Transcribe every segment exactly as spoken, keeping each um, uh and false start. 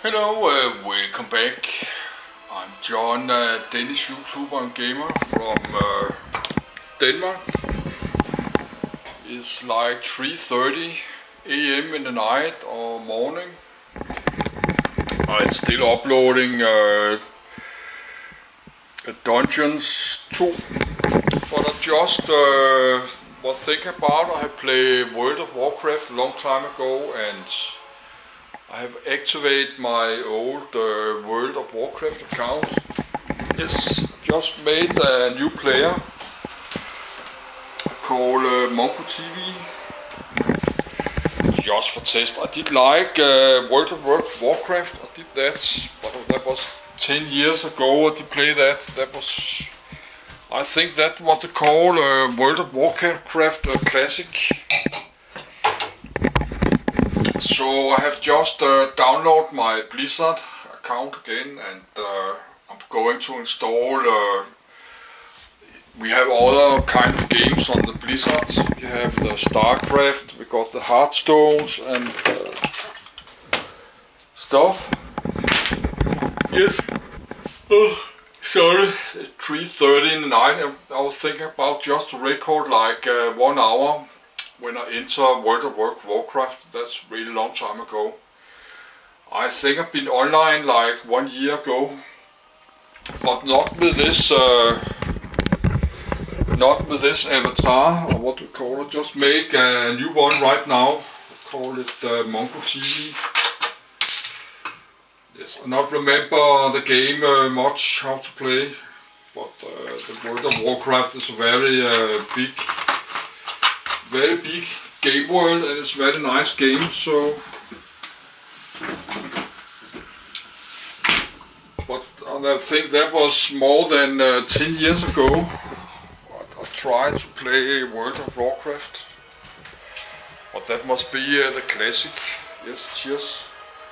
Hello, uh, welcome back. I'm John, uh, Danish YouTuber and gamer from uh, Denmark. It's like three thirty a m in the night or morning. I'm still uploading uh, Dungeons two, but I just uh, was thinking about I have played World of Warcraft a long time ago, and I have activated my old uh, World of Warcraft account. Yes, just made a new player called uh, MongoTV. Just for test. I did like uh, World of Warcraft. I did that, but that was ten years ago. I did play that. That was, I think that what they call uh, World of Warcraft uh, Classic. So I have just uh, downloaded my Blizzard account again, and uh, I'm going to install. Uh, we have other kind of games on the Blizzard. We have the Starcraft, we got the Hearthstones and uh, stuff. Yes. Oh, sorry, it's three thirty in the night. I was thinking about just to record like uh, one hour. When I enter World of Warcraft, that's a really long time ago. I think I've been online like one year ago, but not with this, uh, not with this avatar, or what we call it. Just make a new one right now. Call it uh, MongoTV. Yes, I not remember the game uh, much how to play, but uh, the World of Warcraft is a very uh, big. Very big game world, and it's a very nice game. So, but I think that was more than uh, ten years ago. But I tried to play World of Warcraft, but that must be uh, the classic. Yes, cheers.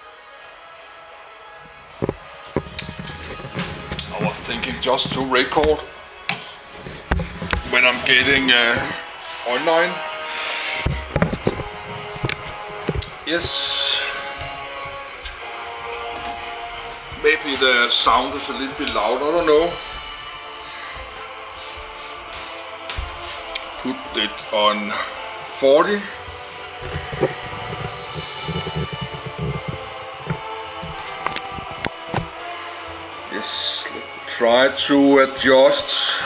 I was thinking just to record when I'm getting. Uh, Online. Yes. Maybe the sound is a little bit loud, I don't know. Put it on forty. Yes, let's try to adjust.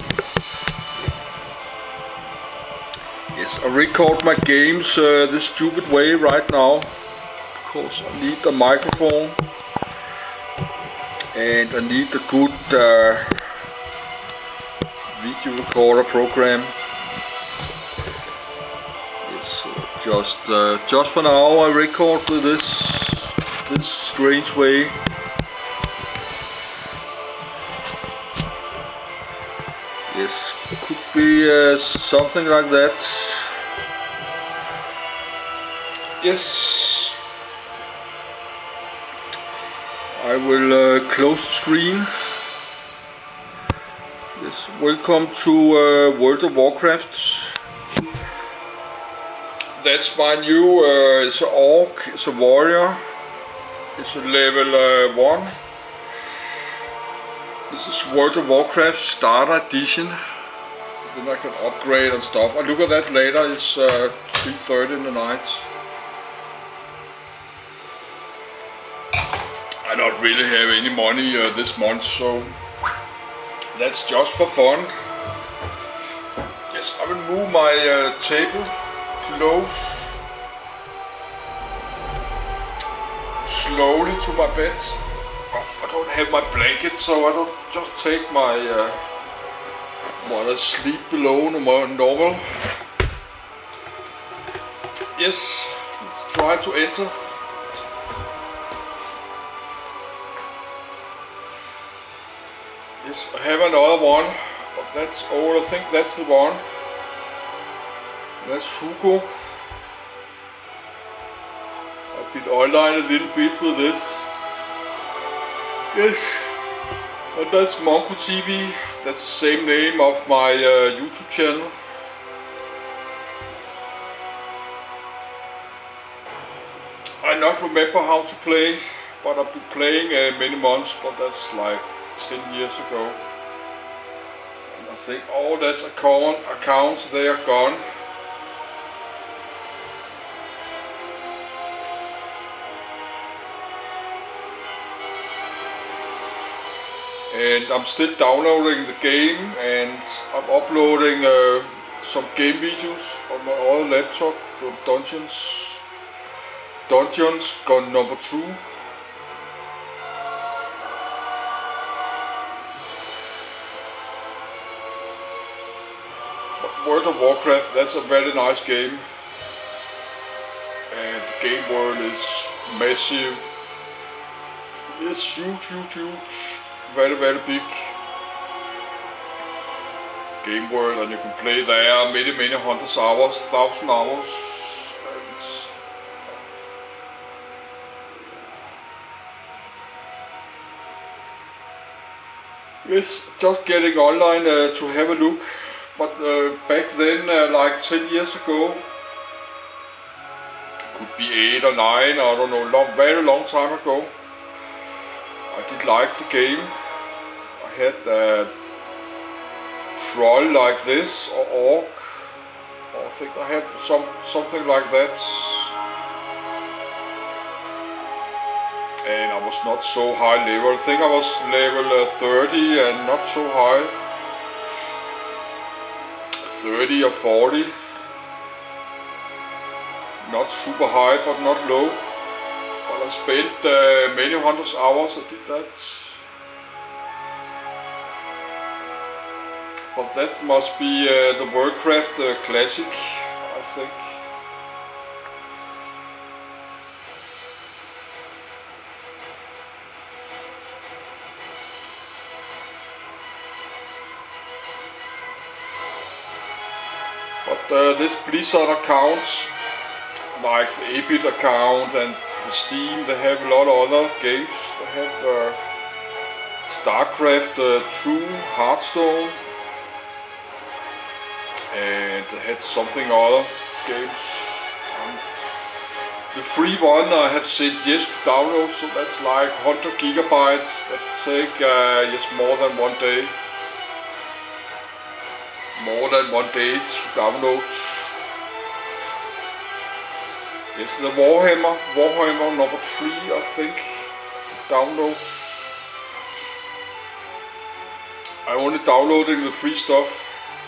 Yes, I record my games uh, this stupid way right now because I need a microphone and I need a good uh, video recorder program. Yes, so just uh, just for now I record with this this strange way. Yes, could be uh, something like that. Yes, I will uh, close the screen. Yes, welcome to uh, World of Warcraft. That's my new. Uh, it's an orc. It's a warrior. It's a level uh, one. This is World of Warcraft Starter Edition. Then I can upgrade and stuff. I'll look at that later. It's uh, three thirty in the night. I don't really have any money uh, this month, so that's just for fun. Yes, I will move my uh, table close slowly to my bed. I don't have my blanket, so I don't just take my uh, what I sleep below normal. Yes, let's try to enter. Yes, I have another one, but that's all. I think that's the one. That's Hugo. I've been online a little bit with this. Yes, and that's MongoTV. That's the same name of my uh, YouTube channel. I not remember how to play, but I've been playing uh, many months, but that's like ten years ago. And I think all that's account accounts they are gone. And I'm still downloading the game, and I'm uploading uh, some game videos on my other laptop from Dungeons. Dungeons Gone number two. But World of Warcraft, that's a very nice game. And the game world is massive. It's huge, huge, huge. Very, very big game world, and you can play there many, many hundreds hours, thousand hours. And it's just getting online uh, to have a look. But uh, back then, uh, like ten years ago, could be eight or nine, I don't know, long, very long time ago, I did like the game. I had a troll like this, or orc, I think I had some something like that. And I was not so high level. I think I was level uh, thirty and not so high. thirty or forty. Not super high, but not low. But I spent uh, many hundreds hours, I did that. But that must be uh, the Warcraft uh, classic, I think. But uh, this Blizzard accounts, like the eight bit account and the Steam, they have a lot of other games. They have uh, Starcraft, uh, True, Hearthstone, and they had something other games. Um, the free one I have said yes to download, so that's like one hundred gigabytes. That take uh, just more than one day. More than one day to download. Yes, the Warhammer, Warhammer number three, I think, downloads. I only downloading the free stuff.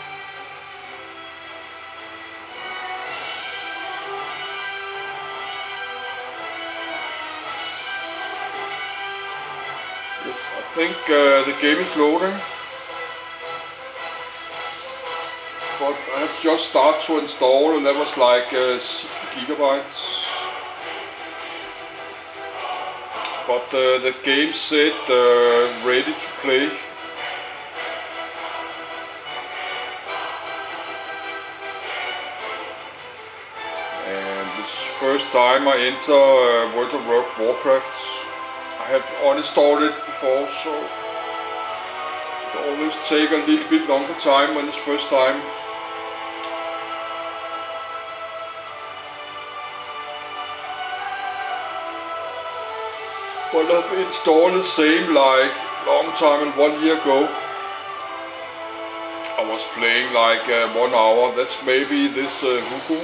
Yes, I think uh, the game is loading. But I have just started to install, and that was like uh, sixty gigabytes. But uh, the game said uh, ready to play. And this is the first time I enter uh, World of Warcraft. I have uninstalled it before, so it always take a little bit longer time when it's first time. But I've installed the same like long time and one year ago. I was playing like uh, one hour. That's maybe this uh, Hugo.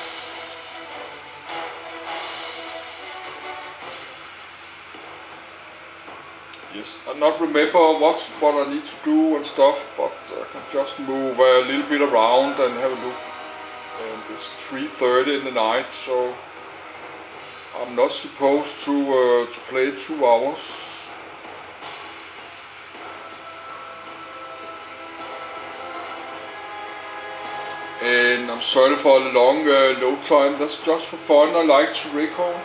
Yes, I not remember what what I need to do and stuff, but I can just move a little bit around and have a look. And it's three thirty in the night, so I'm not supposed to uh, to play two hours. And I'm sorry for the long uh, load time. That's just for fun. I like to record.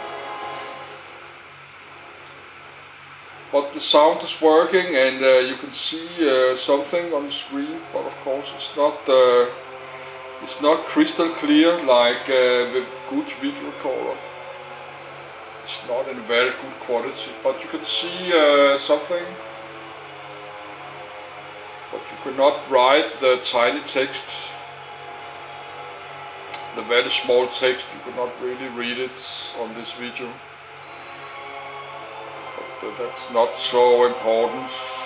But the sound is working, and uh, you can see uh, something on the screen. But of course, it's not uh, it's not crystal clear like uh, the good video recorder. It's not in very good quality, but you can see uh, something. But you cannot write the tiny text. The very small text, you cannot really read it on this video. uh, that's not so important.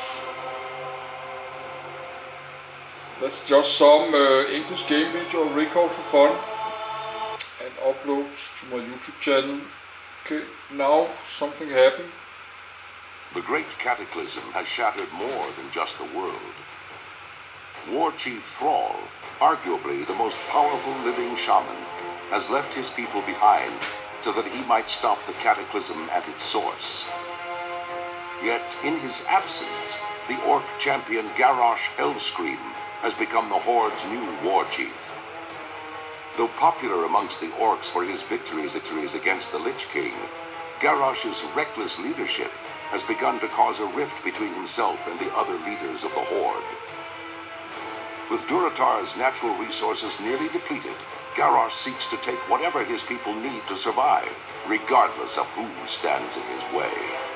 That's just some uh, English game video record for fun and upload to my YouTube channel. Okay, now something happened. The great cataclysm has shattered more than just the world. War Chief Thrall, arguably the most powerful living shaman, has left his people behind so that he might stop the cataclysm at its source. Yet, in his absence, the orc champion Garrosh Hellscream has become the Horde's new war chief. Though popular amongst the orcs for his victories, victories against the Lich King, Garrosh's reckless leadership has begun to cause a rift between himself and the other leaders of the Horde. With Durotar's natural resources nearly depleted, Garrosh seeks to take whatever his people need to survive, regardless of who stands in his way.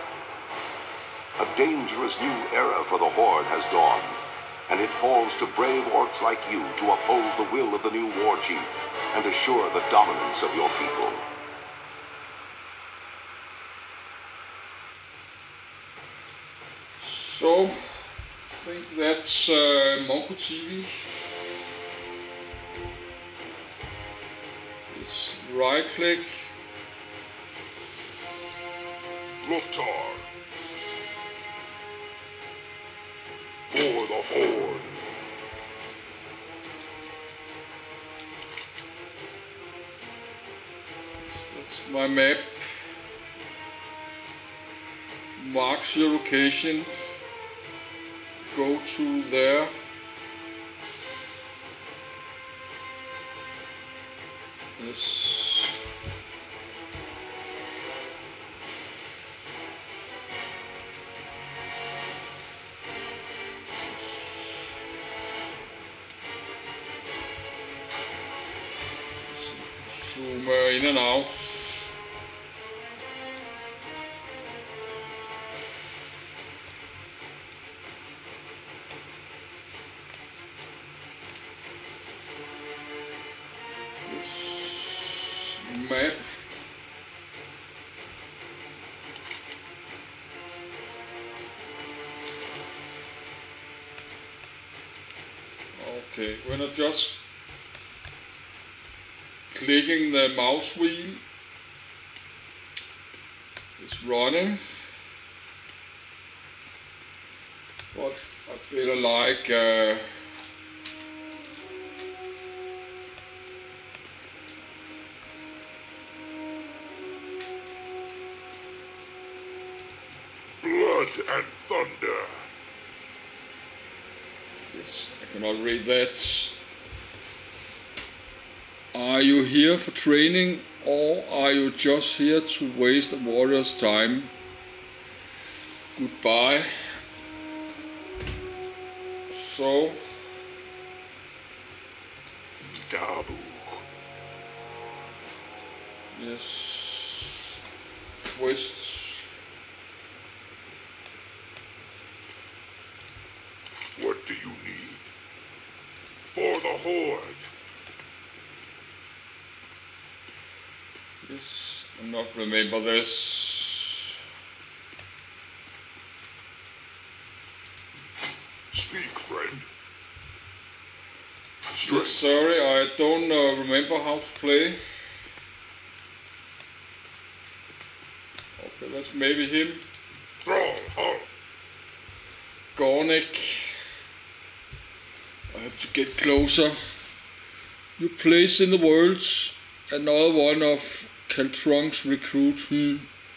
A dangerous new era for the Horde has dawned, and it falls to brave orcs like you to uphold the will of the new war chief and assure the dominance of your people. So, I think that's uh, MongoTV. Just right click. Lothar. For the Horde. That's my map. Marks your location. Go to there. Yes. Zoom in and out. This map. Okay, when I just clicking the mouse wheel, it's running, but I better like uh, Blood and thunder. Yes, I cannot read that. Are you here for training, or are you just here to waste a warrior's time? Goodbye. So, Dabu. yes, quests. What do you need? For the Horde. Yes, I'm not remember this. Speak, friend. Yes, sorry, I don't uh, remember how to play. Okay, that's maybe him. Thrall, huh? Gornick. I have to get closer. Your place in the worlds. Another one of Caltronk's recruit. Hmm.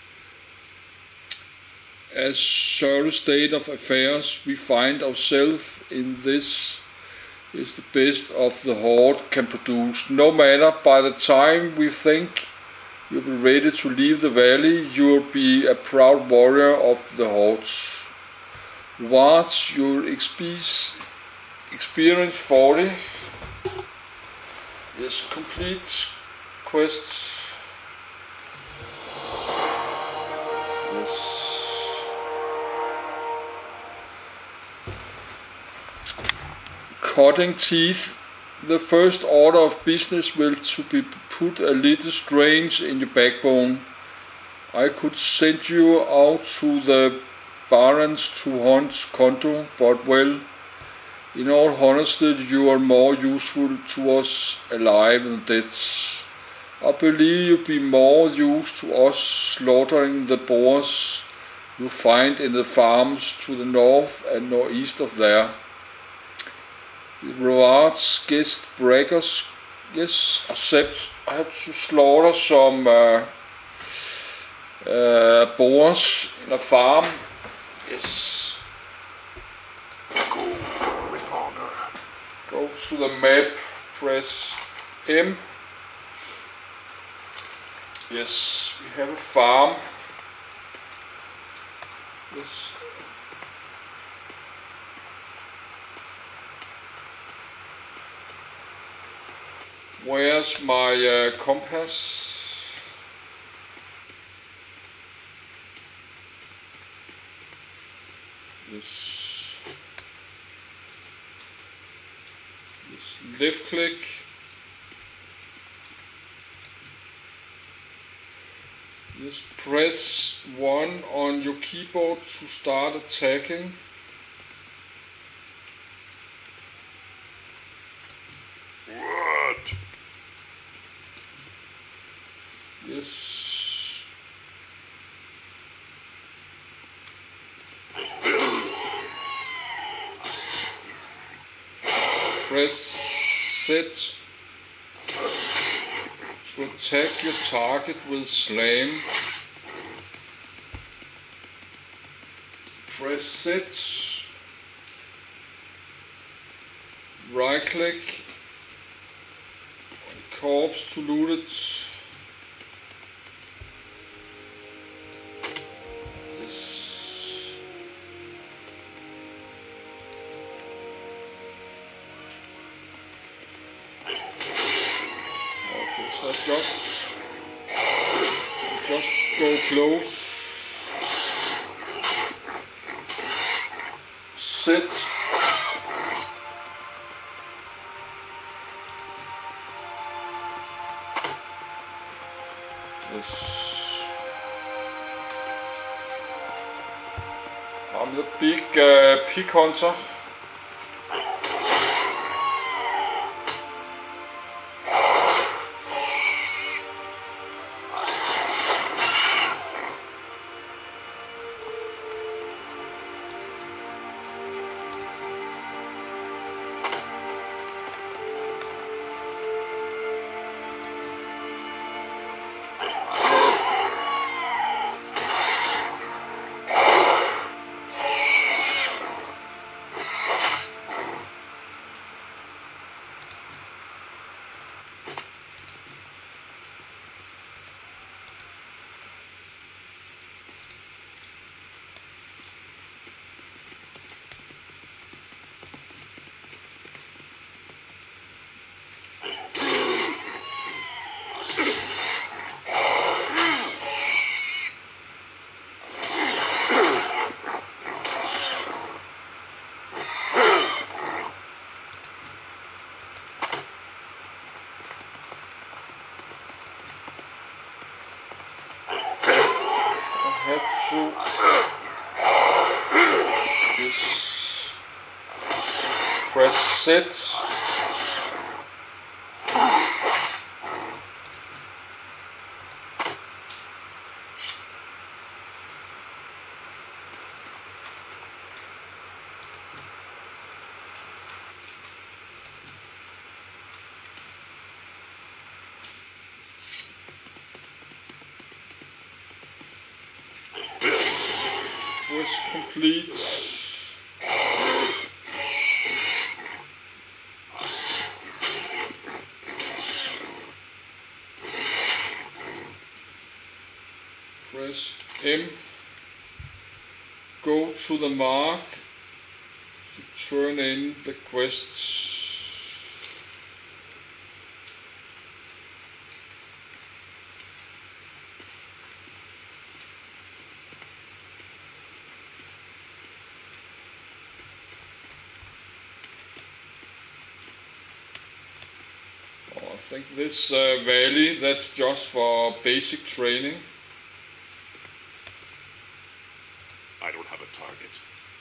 As certain state of affairs we find ourselves in, this is the best of the Horde can produce. No matter, by the time we think you'll be ready to leave the valley, you'll be a proud warrior of the Hordes. What's your experience forty? Yes, complete quests. Yes. Cutting teeth. The first order of business will to be put a little strange in your backbone. I could send you out to the barrens to hunt Kondo, but well, in all honesty, you are more useful to us alive than dead. I believe you'd be more used to us slaughtering the boars you find in the farms to the north and northeast of there. The rewards guest breakers. Yes, except I have to slaughter some uh, uh, boars in a farm. Yes. Go with honor. Go to the map, press M. Yes, we have a farm. Yes. Where's my uh, compass? Yes. Yes. Left click. Yes. Press one on your keyboard to start attacking. What? Yes. Press Z to attack your target with slam. Press Z. Right click on corpse to loot it. This. Okay, so I just just go close. Sit. Yes. I'm the big uh, pig hunter. This press set. Quest complete. Press M. Go to the mark to turn in the quests. I think this uh, valley, that's just for basic training. target.